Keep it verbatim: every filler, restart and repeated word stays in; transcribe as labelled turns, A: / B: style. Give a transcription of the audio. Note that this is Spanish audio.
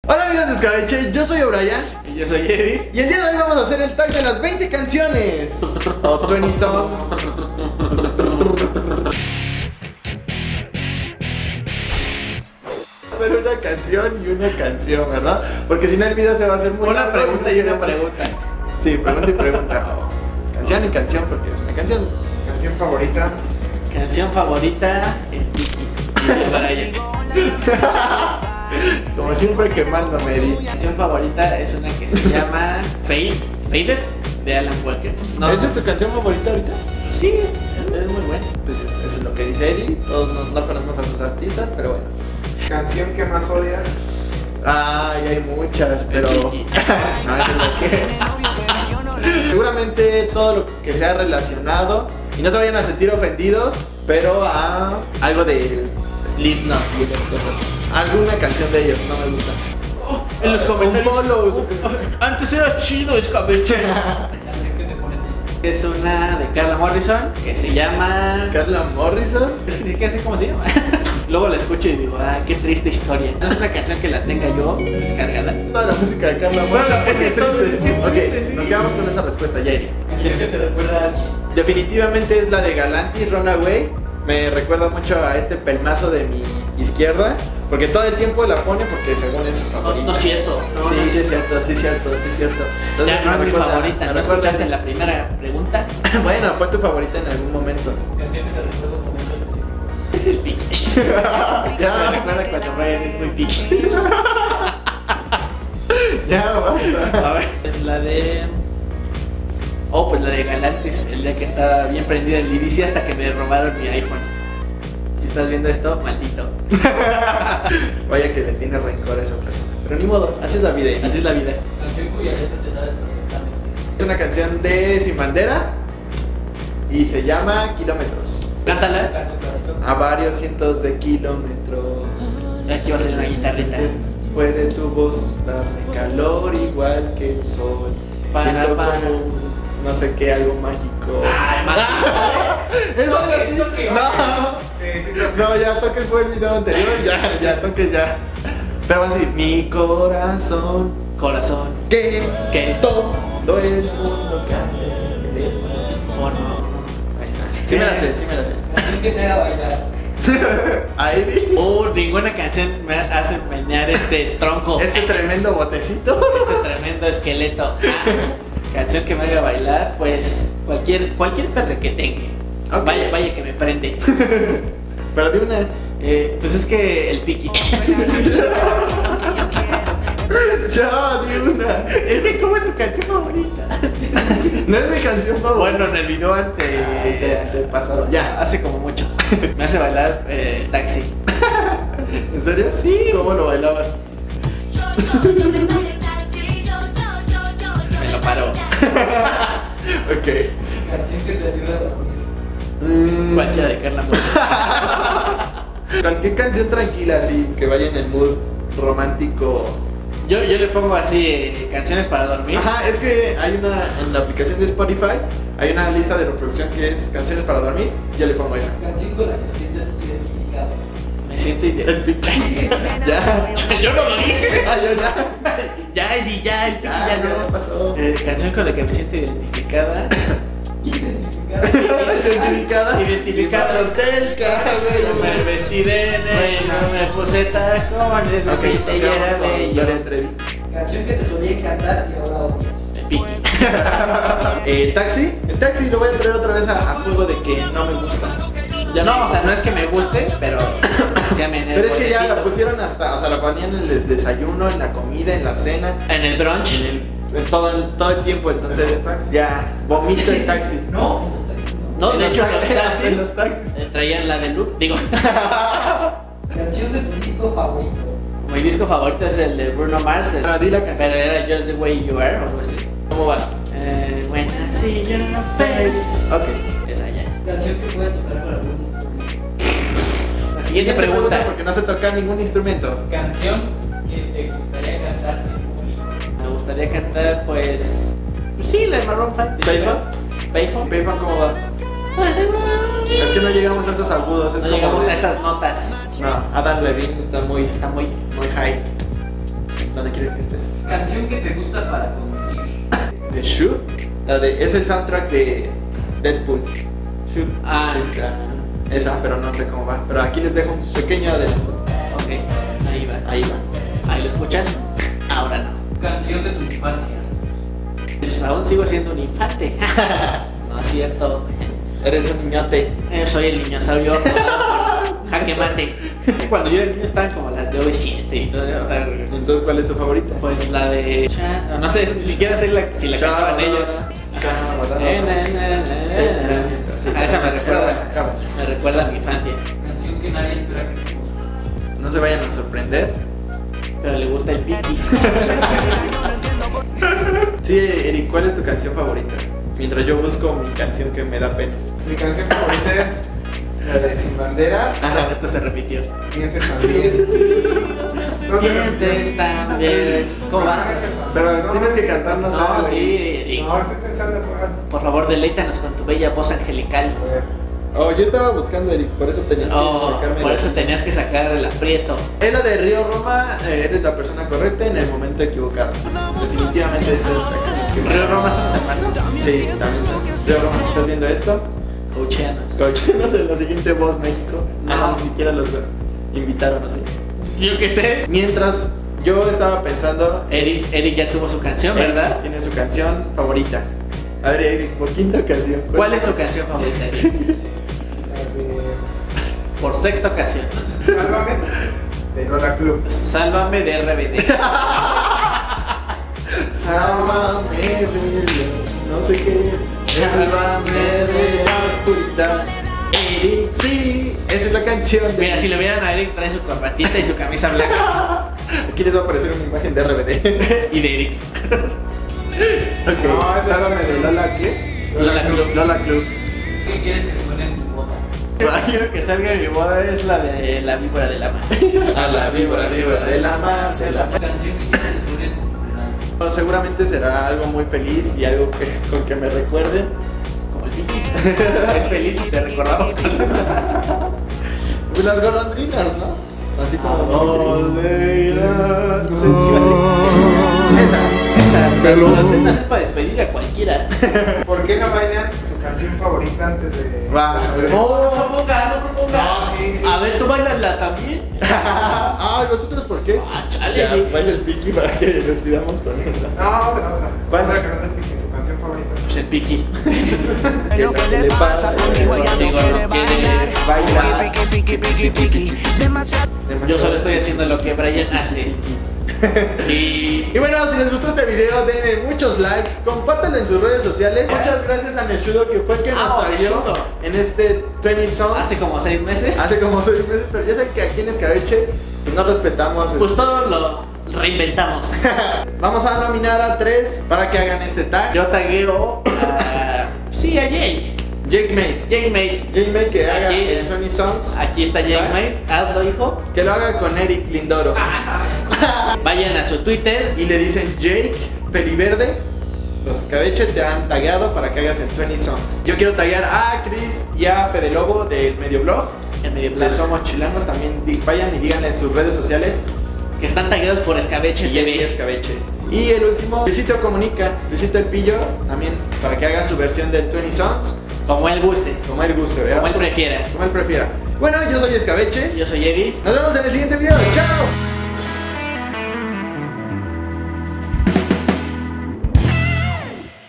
A: Hola amigos de Escabeche, yo soy O'Brien.
B: Y yo soy Eddie.
A: Y el día de hoy vamos a hacer el tag de las veinte canciones o veinte songs. Hacer una canción y una canción, ¿verdad? Porque si no el video se va a hacer muy
B: Una
A: largo.
B: pregunta y una pregunta.
A: Sí, pregunta y pregunta. Oh, canción y canción porque es una canción. Canción favorita.
B: Canción favorita, el Tiki de Brian.
A: Como siempre quemándome, Eddie.
B: Canción favorita es una que se llama Fade, Faded de Alan Walker. No,
A: ¿Esa es tu canción favorita ahorita?
B: sí, es muy buena.
A: Pues eso es lo que dice Eddie. Todos no, no conocemos a sus artistas, pero bueno.
C: ¿Canción que más odias?
A: Ay, hay muchas, pero.
B: El Tiki.
A: No, eso es lo que. Seguramente todo lo que sea relacionado. Y no se vayan a sentir ofendidos, pero a algo de Slipknot y esas cosas. Alguna canción de ellos, no me gusta.
B: Oh, en los comentarios.
A: follows.
B: Oh, antes era chido, Escabeche. Es una de Carla Morrison que se llama.
A: Carla Morrison.
B: Es que ni siquiera sé cómo se llama. Luego la escucho y digo, ah, qué triste historia. No es una canción que la tenga yo descargada.
A: Toda la música de Carla Morrison.
B: Bueno, es que
A: qué
B: todo-
A: triste.
B: es que es
A: Ok,
B: triste, sí.
A: nos quedamos con esa respuesta, Jairi.
D: ¿Quieres que te recuerda a alguien?
A: Definitivamente es la de Galantis, Runaway. Me recuerda mucho a este pelmazo de mi izquierda. Porque todo el tiempo la pone porque según es su
B: No,
A: favorita.
B: no es cierto. No,
A: sí,
B: no es
A: sí es
B: cierto.
A: cierto, sí es cierto, sí es cierto. Entonces,
B: Ya no es
A: me
B: mi
A: recuerda-
B: favorita.
A: me
B: ¿No
A: recuerda-
B: escuchaste en la primera pregunta?
A: Bueno, fue tu favorita en algún momento.
D: ¿Canción que te recuerda un momento?
B: El piqui. Me
A: ya,
B: recuerda cuando Brian es muy piqui.
A: ya basta.
B: A ver, es la de. Oh, pues la de Galantes, el día que estaba bien prendido el inicio hasta que me robaron mi iPhone. Si estás viendo esto, maldito.
A: Vaya que le tiene rencor a esa persona. Pero ni modo, así es la vida.
B: Así es la vida.
D: Canción cuya letra te sabes perfectamente.
A: Es una canción de Sin Bandera y se llama Kilómetros.
B: Cántala.
D: Canto clásico.
A: A varios cientos de kilómetros.
B: Aquí va a ser una guitarrita.
A: Puede tu voz darme calor igual que el sol.
B: Para,
A: Siento
B: para.
A: como un no sé qué, algo mágico.
B: Ay,
A: Es algo
D: Toques,
A: así.
D: toques.
A: No.
C: Sí, sí, creo que-
A: No, ya toques fue el video anterior, ya, ya toques ya. Pero así, mi corazón,
B: Corazón.
A: que,
B: ¿Qué?
A: todo el mundo cante.
B: Oh, no.
A: Ahí está. Sí me la sé, sí me la sé.
D: Canción que te haga bailar.
A: Ahí vi.
B: Oh, ninguna canción me hace menear este tronco.
A: Este tremendo botecito.
B: Este tremendo esqueleto. Ah, canción que me haga bailar, pues cualquier cualquier perre que tenga.
A: Ok.
B: Vaya, vaya que me prende.
A: Pero de una.
B: Eh, pues es que el piqui.
A: Ya, de una.
B: Es que ¿cómo es tu canción favorita?
A: No es mi canción favorita.
B: Bueno, en el video
A: de,
B: ante,
A: de pasado. Ya.
B: hace como mucho. Me hace bailar eh, el taxi.
A: ¿En serio?
B: Sí.
A: ¿Cómo lo bailabas?
B: Me lo paró.
A: Ok.
D: Canción que te ayuda a dormir.
A: Mm,
B: Cualquiera de Carla Morrison.
A: Cualquier canción tranquila, así, que vaya en el mood romántico.
B: Yo, yo le pongo así eh, canciones para dormir.
A: Ajá, es que hay una, en la aplicación de Spotify, hay una lista de reproducción que es canciones para dormir. Yo le pongo esa.
D: Canción con la que te sientes identificado.
B: Me siento ideal.
A: El piqui. Ya.
B: Yo no lo dije.
A: Ah, yo ya.
B: Ya, Eddie, ya, el piqui
A: Ya,
B: ya
A: ya
B: no.
A: pasó.
B: Eh, canción con la que me siento identificada.
D: Identificado.
A: Identificada.
B: Identificada.
A: Hotel,
B: Yo me vestí de negro, me puse tacones, lo que te era bello.
A: Gloria Trevi.
D: Canción que te solía encantar y ahora odias.
B: El piqui.
A: El taxi, el taxi lo voy a traer otra vez a, a juego de que no me gusta.
B: Ya no, o sea, no es que me guste, pero hacía menear
A: Pero es que ya la
B: botecito.
A: pusieron hasta, o sea, la ponían en el desayuno, en la comida, en la cena,
B: En el brunch.
A: en el, en todo, el, todo el tiempo. Entonces,
C: En los taxis.
A: ya, vomito el taxi.
D: No, en los taxis no.
B: No,
A: En
B: de
A: los
B: hecho, los
A: taxis,
B: taxis
A: en los taxis.
B: eh, traían la de Loop. Digo,
D: Canción de tu disco favorito.
B: mi disco favorito es el de Bruno Mars, el-
A: Ah, di la canción.
B: pero era Just the Way You Are o algo así.
A: ¿Cómo va?
B: Eh, when I see your face.
A: Ok.
B: Esa ya.
D: Canción que puedes tocar con algún instrumento.
B: La siguiente pregunta.
A: Porque no sé tocar ningún instrumento.
D: Canción que te gustaría cantar en público.
B: Me gustaría cantar, pues. Pues sí, la de Maroon cinco.
A: ¿Payphone?
B: Payphone.
A: Payphone, ¿cómo va? Es que no llegamos a esos agudos. Es
B: No
A: como
B: llegamos
A: de-
B: a esas notas.
A: No, Adam Levine está muy,
B: Está muy.
A: muy high. ¿Dónde quieres que estés?
D: Canción que te gusta para conducir.
A: ¿De Shoot? La de, es el soundtrack de Deadpool. Shoot.
B: Ah.
A: Shoot, ah, esa, pero no sé cómo va. Pero aquí les dejo un pequeño adelanto.
B: Ok, ahí va.
A: Ahí va.
B: Ahí lo escuchan. Ahora no.
D: Canción de tu infancia.
B: Pues aún sigo siendo un infante. No es cierto.
A: Eres un niñote.
B: Eh, soy el niñosaurio. Jaque mate. Cuando yo era niño estaban como las de O V siete y todo. O sea,
A: Entonces, ¿cuál es tu favorita?
B: pues la de. No, no sé, ni siquiera sé la, si la cantaban ellos. Eh, na, na, na, na. A esa me recuerda. Me recuerda a mi infancia.
D: Canción que nadie espera que te guste.
A: No se vayan a sorprender.
B: Pero le gusta el piqui.
A: Sí, Eric, ¿cuál es tu canción favorita? Mientras yo busco mi canción que me da pena.
C: Mi canción favorita es la de Sin Bandera.
B: Ajá, esta se repitió.
C: Dientes también. No se
B: Sientes también. ¿Cómo va?
A: Pero tienes que cantar, no sé.
B: No, sí, Eric.
C: No, estoy pensando cuál.
B: Por favor, deleítanos con tu bella voz angelical.
C: A ver.
A: Oh, yo estaba buscando, Eric, por eso tenías que
B: Oh,
A: sacarme.
B: por
A: de-
B: eso tenías que sacar el aprieto.
A: En la de Río Roma, eh, eres la persona correcta en el momento equivocado. Definitivamente esa es la canción que me-
B: Río Roma somos hermanos.
A: Sí, también. Río Roma, si estás viendo esto,
B: Coacheanos.
A: coachenos en la siguiente Voz México. No,
B: Ajá.
A: ni siquiera los invitaron así.
B: Yo qué sé.
A: Mientras yo estaba pensando,
B: Eric, Eric ya tuvo su canción,
A: Eric
B: ¿verdad?
A: tiene su canción favorita. A ver, Eric, por quinta ocasión.
B: ¿Cuál es tu canción favorita, Eric?
C: La de
B: Por sexta ocasión.
C: Sálvame de Lola Club.
B: Sálvame de R B D.
A: Sálvame de Dios, no sé qué. Sálvame de la oscuridad. Eric, sí, esa es la canción. de-
B: Mira, si lo vieran a Eric, trae su corbatita y su camisa blanca.
A: Aquí les va a aparecer una imagen de R B D.
B: Y de Eric.
A: Ok,
C: No, esa-
A: sálvame de Lola, ¿qué?
B: Lola Club.
A: Lola Club.
D: ¿Qué quieres que suene en tu boda?
B: Quiero que salga en mi boda es la de la víbora de la mar.
A: A la víbora, víbora de la mar, de la mar.
D: Canción que quieres que suene en tu funeral.
A: Bueno, seguramente será algo muy feliz y algo que, con que me recuerden.
B: Como el Vicky. Es feliz y te recordamos con eso.
A: Pues las golondrinas, ¿no? Así como.
B: dónde irás?
A: No sé si va a ser. Esa.
B: Esa, las golondrinas es para despedir a cualquiera.
C: ¿Por qué no bailan su canción favorita antes de.?
A: Va.
C: de saber?
B: No proponga, no proponga.
C: No, sí, sí.
B: A ver, tú bailas también.
A: Ah, ¿nosotros por qué?
B: Ah, chale.
A: Ya, baila el piqui para que despidamos con esa.
C: No, otra, otra.
A: ¿Cuál?
C: Otra que no es el Piqui, su canción favorita.
B: Pues el piqui.
A: ¿Qué le pasa?
B: Digo, no quiere
A: Baila.
E: Demasiado.
B: Yo solo estoy haciendo lo que Brian hace. Y
A: Y bueno, si les gustó este video, denle muchos likes, compártanlo en sus redes sociales. Muchas gracias a Neshudo, que fue el que nos
B: Ah,
A: trayó
B: Neshudo.
A: en este veinte Songs.
B: hace como seis meses,
A: Hace como seis meses, pero ya saben que aquí en Escabeche pues, no respetamos.
B: pues
A: este-
B: todo lo reinventamos.
A: Vamos a nominar a tres para que hagan este tag.
B: Yo tagueo a. Sí, a Jake.
A: Jake Mate.
B: Jake Mate.
A: Jake Mate que haga
B: Aquí.
A: el Sony Songs.
B: Aquí está Jake Mate. Hazlo, hijo.
A: Que lo haga con Eric Lindoro.
B: Vayan a su Twitter.
A: Y le dicen Jake Peliverde. Los Escabeche te han tagueado para que hagas el veinte Songs. Yo quiero taguear a Chris y a Fede Lobo del Medio Blog.
B: En medio
A: Les
B: plazo.
A: somos chilangos. También di- vayan y díganle en sus redes sociales.
B: Que están tagueados por Escabeche
A: Y Jake
B: T V.
A: Escabeche. Y el último, Luisito Comunica. Luisito El Pillo. También para que haga su versión del veinte Songs.
B: Como él guste.
A: Como él guste, ¿verdad?
B: Como él prefiera.
A: Como él prefiera. Bueno, yo soy Escabeche.
B: Yo soy Eddie.
A: Nos vemos en el siguiente video. ¡Chao!